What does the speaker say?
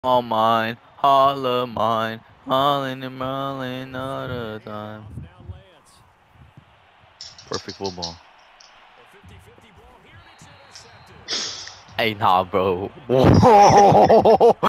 All mine, all of mine, all in the Merlin all the time. Perfect football. Hey, nah, bro. Whoa.